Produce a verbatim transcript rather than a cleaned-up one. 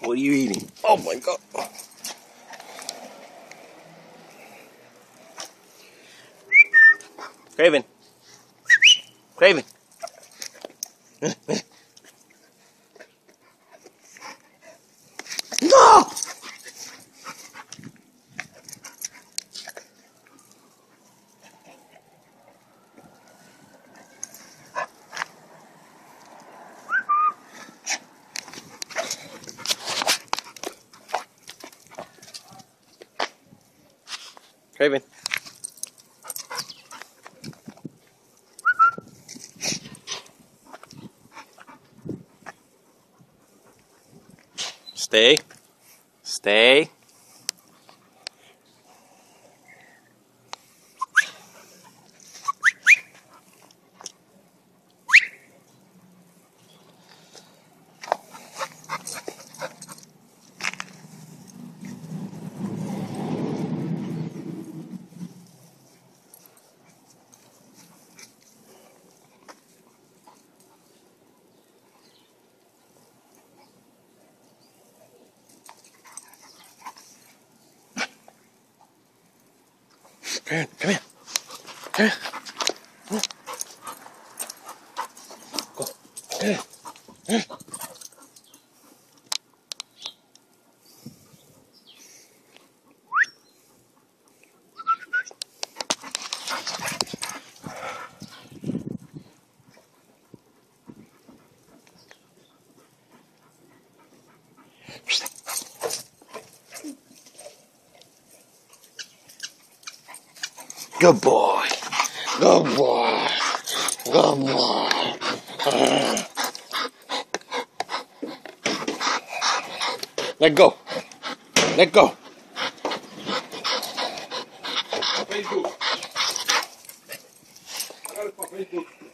What are you eating? Oh my God. Craven. Craven. No! Craven. Stay. Stay. Come here. Come here. Go. Come here. Come here. Good boy. Good boy. Good boy. Uh. Let go. Let go. Facebook. I got it for Facebook.